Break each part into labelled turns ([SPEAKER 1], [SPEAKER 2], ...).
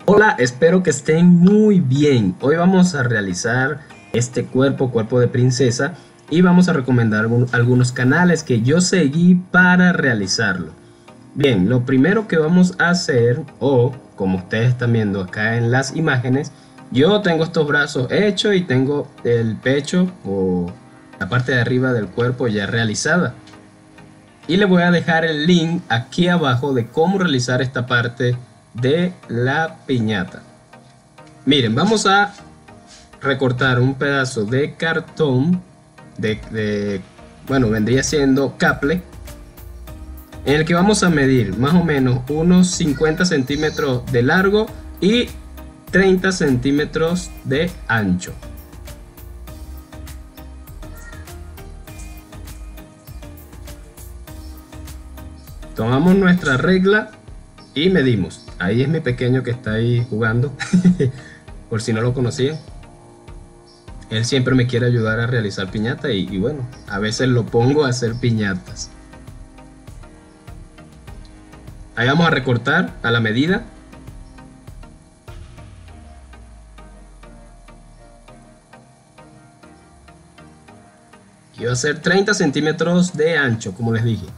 [SPEAKER 1] Hola, espero que estén muy bien. Hoy vamos a realizar este cuerpo de princesa y vamos a recomendar algunos canales que yo seguí para realizarlo. Bien, lo primero que vamos a hacer, o como ustedes están viendo acá en las imágenes, yo tengo estos brazos hechos y tengo el pecho o la parte de arriba del cuerpo ya realizada. Y le voy a dejar el link aquí abajo de cómo realizar esta parte de la piñata. Miren, vamos a recortar un pedazo de cartón bueno, vendría siendo caple, en el que vamos a medir más o menos unos 50 centímetros de largo y 30 centímetros de ancho. Tomamos nuestra regla y medimos. Ahí es mi pequeño que está ahí jugando, por si no lo conocían. Él siempre me quiere ayudar a realizar piñata y bueno, a veces lo pongo a hacer piñatas. Ahí vamos a recortar a la medida. Y va a ser 30 centímetros de ancho, como les dije.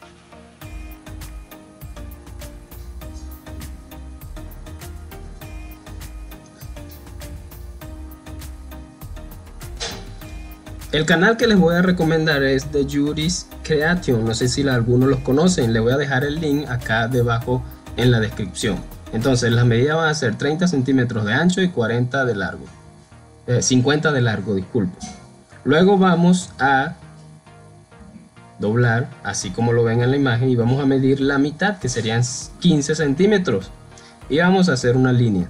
[SPEAKER 1] El canal que les voy a recomendar es de Juris Creation. No sé si algunos los conocen. Les voy a dejar el link acá debajo en la descripción. Entonces las medidas van a ser 30 centímetros de ancho y 40 de largo. 50 de largo, disculpe. Luego vamos a doblar, así como lo ven en la imagen, y vamos a medir la mitad, que serían 15 centímetros. Y vamos a hacer una línea.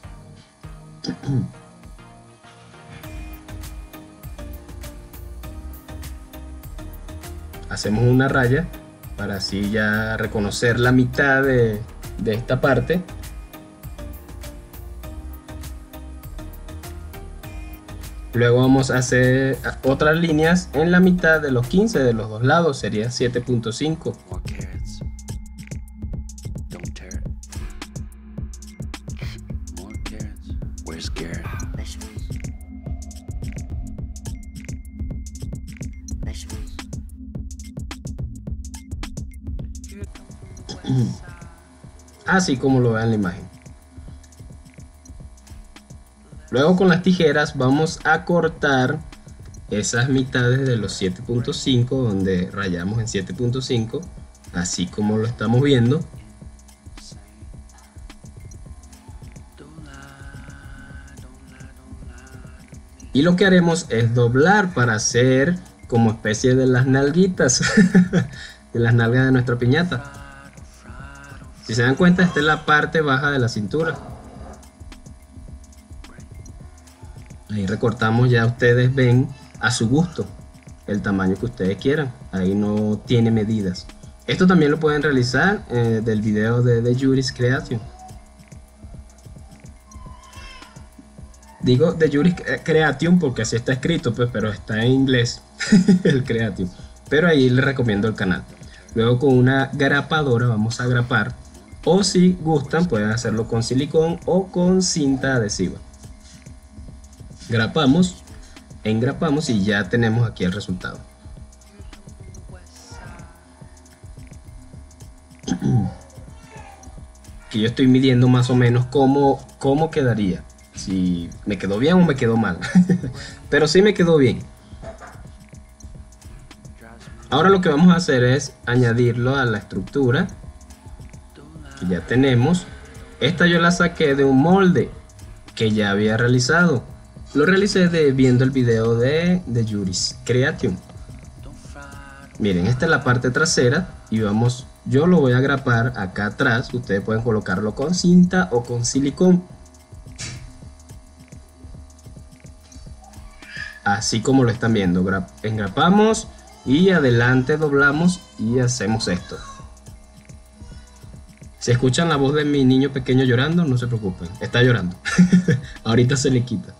[SPEAKER 1] Hacemos una raya para así ya reconocer la mitad de esta parte. Luego vamos a hacer otras líneas en la mitad de los 15 de los dos lados, sería 7.5. Así como lo ven en la imagen. Luego con las tijeras vamos a cortar esas mitades de los 7.5, donde rayamos en 7.5, así como lo estamos viendo. Y lo que haremos es doblar para hacer como especie de las nalguitas, de las nalgas de nuestra piñata. Si se dan cuenta, esta es la parte baja de la cintura. Ahí recortamos, ya ustedes ven a su gusto el tamaño que ustedes quieran. Ahí no tiene medidas. Esto también lo pueden realizar del video de Juris Creation. Digo de Juris Creation porque así está escrito, pues, pero está en inglés el Creation. Pero ahí les recomiendo el canal. Luego con una grapadora vamos a grapar. O si gustan pueden hacerlo con silicón o con cinta adhesiva. Grapamos, engrapamos y ya tenemos aquí el resultado. Aquí yo estoy midiendo más o menos cómo quedaría. Si me quedó bien o me quedó mal. Pero sí me quedó bien. Ahora lo que vamos a hacer es añadirlo a la estructura que ya tenemos. Esta yo la saqué de un molde que ya había realizado. Lo realicé viendo el video de Juris Creation. Miren, esta es la parte trasera y yo lo voy a grapar acá atrás. Ustedes pueden colocarlo con cinta o con silicón. Así como lo están viendo, engrapamos y adelante doblamos y hacemos esto. Si escuchan la voz de mi niño pequeño llorando, no se preocupen, está llorando. Ahorita se le quita.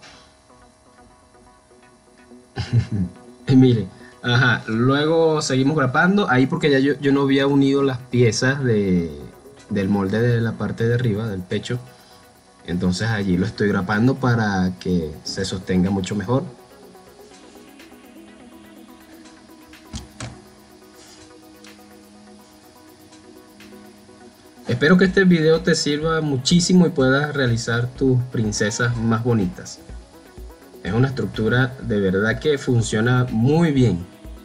[SPEAKER 1] Y miren, ajá, luego seguimos grapando ahí porque ya yo no había unido las piezas del molde de la parte de arriba del pecho. Entonces allí lo estoy grapando para que se sostenga mucho mejor. Espero que este video te sirva muchísimo y puedas realizar tus princesas más bonitas. Es una estructura de verdad que funciona muy bien.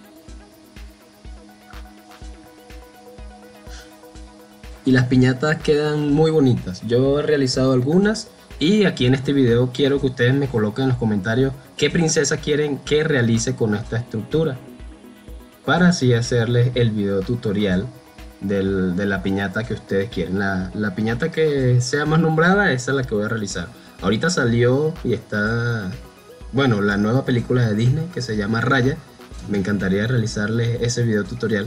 [SPEAKER 1] Y las piñatas quedan muy bonitas. Yo he realizado algunas y aquí en este video quiero que ustedes me coloquen en los comentarios qué princesa quieren que realice con esta estructura, para así hacerles el video tutorial de la piñata que ustedes quieren. La piñata que sea más nombrada, esa es la que voy a realizar. Ahorita salió y está, bueno, la nueva película de Disney que se llama Raya. Me encantaría realizarles ese video tutorial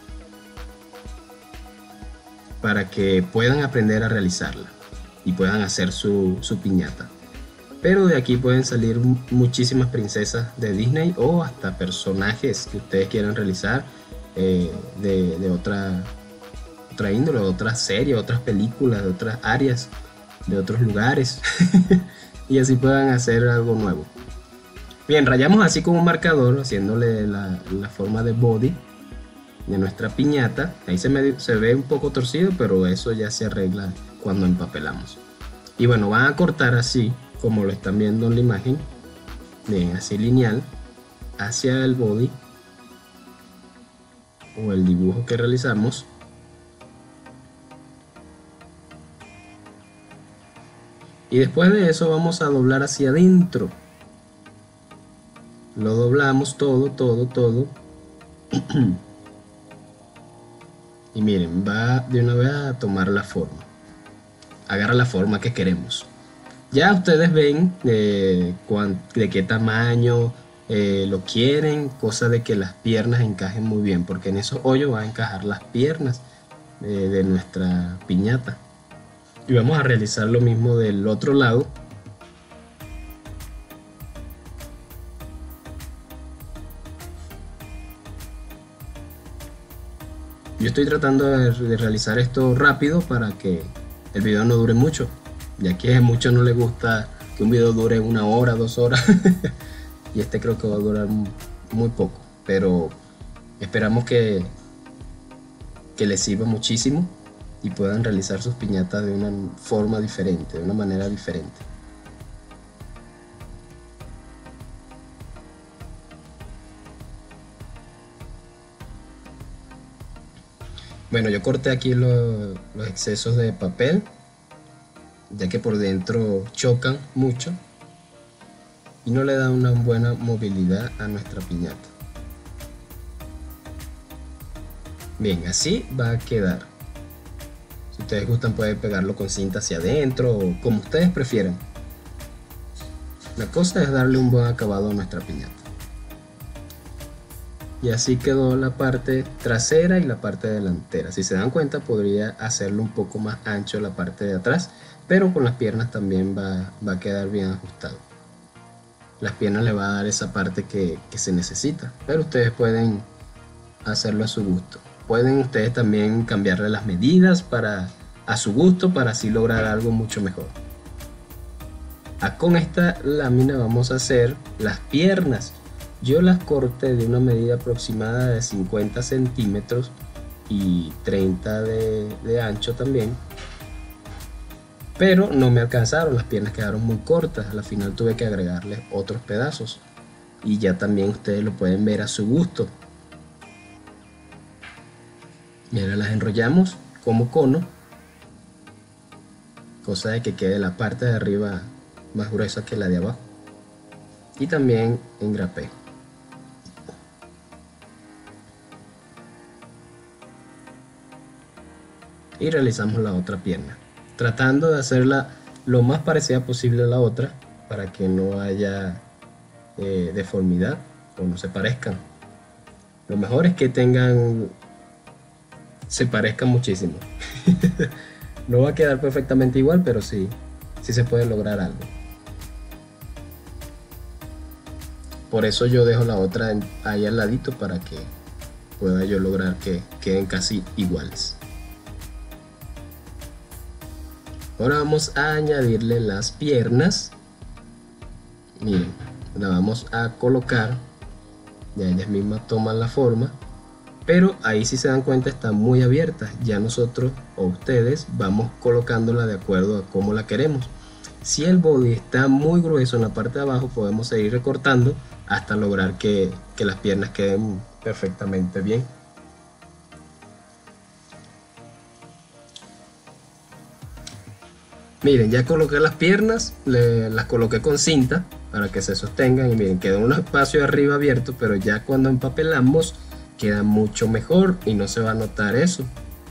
[SPEAKER 1] para que puedan aprender a realizarla y puedan hacer su piñata. Pero de aquí pueden salir muchísimas princesas de Disney o hasta personajes que ustedes quieran realizar de otra índole, de otras series, otras películas, de otras áreas, de otros lugares y así puedan hacer algo nuevo. Bien, rayamos así con un marcador, haciéndole la forma de body de nuestra piñata. Ahí se ve un poco torcido, pero eso ya se arregla cuando empapelamos. Y bueno, van a cortar así como lo están viendo en la imagen, bien, así lineal hacia el body o el dibujo que realizamos. Y después de eso vamos a doblar hacia adentro. Lo doblamos todo. Y miren, va de una vez a tomar la forma. Agarra la forma que queremos. Ya ustedes ven de qué tamaño lo quieren, cosa de que las piernas encajen muy bien, porque en esos hoyos van a encajar las piernas de nuestra piñata. Y vamos a realizar lo mismo del otro lado. Yo estoy tratando de realizar esto rápido para que el video no dure mucho, ya que a muchos no les gusta que un video dure 1 hora, 2 horas y este creo que va a durar muy poco, pero esperamos que les sirva muchísimo y puedan realizar sus piñatas de una forma diferente, de una manera diferente. Bueno, yo corté aquí los excesos de papel, ya que por dentro chocan mucho y no le da una buena movilidad a nuestra piñata. Bien, así va a quedar. Si ustedes gustan pueden pegarlo con cinta hacia adentro o como ustedes prefieran. La cosa es darle un buen acabado a nuestra piñata. Y así quedó la parte trasera y la parte delantera. Si se dan cuenta, podría hacerlo un poco más ancho la parte de atrás, pero con las piernas también va a quedar bien ajustado. Las piernas le va a dar esa parte que se necesita, pero ustedes pueden hacerlo a su gusto. Pueden ustedes también cambiarle las medidas a su gusto para así lograr algo mucho mejor. Con esta lámina vamos a hacer las piernas. Yo las corté de una medida aproximada de 50 centímetros y 30 de ancho también, pero no me alcanzaron, las piernas quedaron muy cortas. Al final tuve que agregarles otros pedazos y ya también ustedes lo pueden ver a su gusto. Y ahora las enrollamos como cono, cosa de que quede la parte de arriba más gruesa que la de abajo, y también engrapé. Y realizamos la otra pierna, tratando de hacerla lo más parecida posible a la otra para que no haya deformidad o no se parezcan. Lo mejor es que se parezcan muchísimo. No va a quedar perfectamente igual, pero sí se puede lograr algo. Por eso yo dejo la otra ahí al ladito, para que pueda yo lograr que queden casi iguales. Ahora vamos a añadirle las piernas. Miren, la vamos a colocar. Ya ellas mismas toman la forma. Pero ahí, si se dan cuenta, está muy abierta. Ya nosotros o ustedes vamos colocándola de acuerdo a cómo la queremos. Si el body está muy grueso en la parte de abajo, podemos seguir recortando hasta lograr que las piernas queden perfectamente bien. Miren, ya coloqué las piernas, las coloqué con cinta para que se sostengan y miren, quedó un espacio arriba abierto, pero ya cuando empapelamos queda mucho mejor y no se va a notar eso.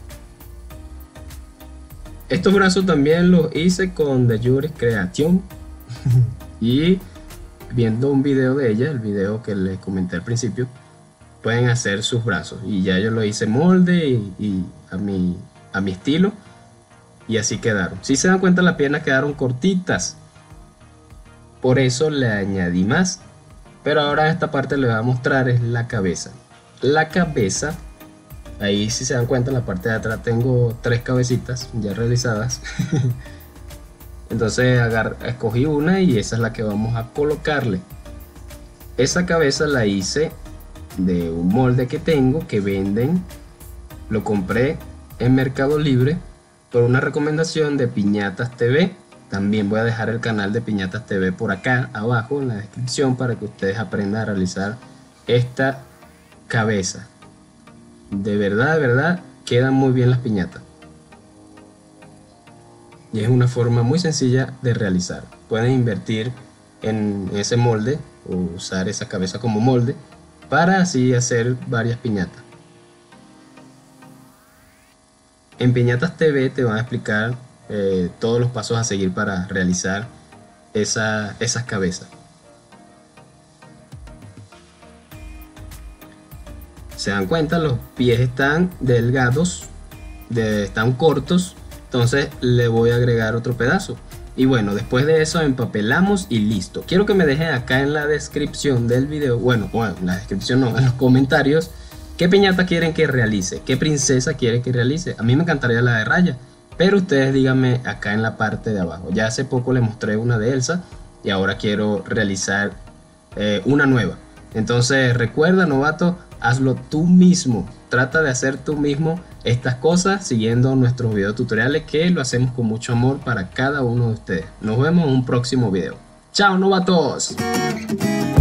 [SPEAKER 1] Estos brazos también los hice con The Juris Creation y viendo un video de ella, el video que les comenté al principio, pueden hacer sus brazos y ya yo lo hice molde y a mi estilo. Y así quedaron. Si se dan cuenta, las piernas quedaron cortitas. Por eso le añadí más. Pero ahora esta parte le voy a mostrar es la cabeza. La cabeza, ahí si se dan cuenta, en la parte de atrás tengo 3 cabecitas ya realizadas. Entonces escogí una y esa es la que vamos a colocarle. Esa cabeza la hice de un molde que tengo que venden. Lo compré en Mercado Libre por una recomendación de Piñatas TV. También voy a dejar el canal de Piñatas TV por acá abajo en la descripción para que ustedes aprendan a realizar esta cabeza. De verdad quedan muy bien las piñatas. Y es una forma muy sencilla de realizar. Pueden invertir en ese molde o usar esa cabeza como molde para así hacer varias piñatas. En Piñatas TV te van a explicar todos los pasos a seguir para realizar esas cabezas. Se dan cuenta, los pies están delgados, están cortos, entonces le voy a agregar otro pedazo. Y bueno, después de eso empapelamos y listo. Quiero que me dejen acá en la descripción del video, bueno, en la descripción no, en los comentarios, ¿qué piñata quieren que realice? ¿Qué princesa quieren que realice? A mí me encantaría la de Raya, pero ustedes díganme acá en la parte de abajo. Ya hace poco les mostré una de Elsa y ahora quiero realizar una nueva. Entonces recuerda, novato, hazlo tú mismo. Trata de hacer tú mismo estas cosas siguiendo nuestros videos tutoriales que lo hacemos con mucho amor para cada uno de ustedes. Nos vemos en un próximo video. ¡Chao, novatos!